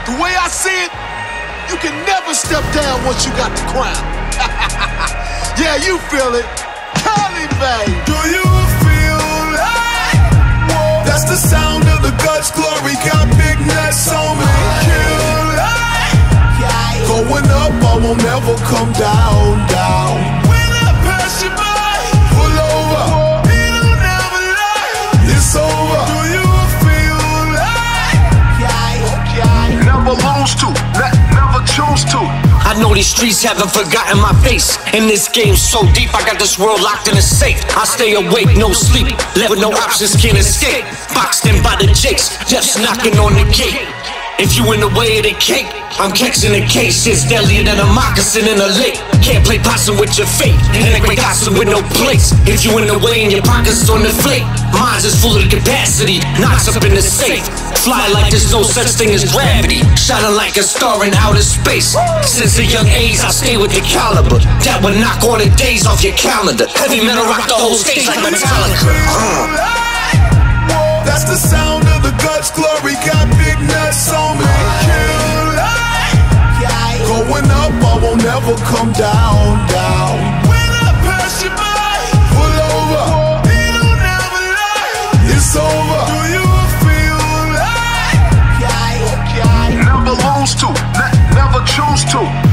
The way I see it, you can never step down once you got the crown. Yeah, you feel it. Cali, babe. Do you feel like? Whoa. That's the sound of the Gutz glory. Got big nuts on me. Kill like. Going up, I won't ever come down, down. When I pass you by, pull over. He don't never lie. It's over. Do you feel like? Never lose to, never choose to. I know these streets haven't forgotten my face. And this game so deep, I got this world locked in a safe. I stay awake, no sleep, left with no options, can't escape. Boxed in by the jakes, just knocking on the gate. If you in the way of the cake, I'm catching the case. It's deadlier than a moccasin in a lake. Can't play possum with your fate, and like we gossip with no place. If you in the way and your pockets on the flake, mine's is full of capacity, knocks up in the safe. Fly like there's no such thing as gravity, shining like a star in outer space. Since a young age, I stay with the caliber that would knock all the days off your calendar. Heavy metal rock the whole stage like Metallica. That's the sound of the Gutz glory. Got big nuts on me. Kill like. Going up, I won't ever come down, down. When I pass you by, pull over. He don't never lie. It's over. Do you feel like? Never lose to, never choose to.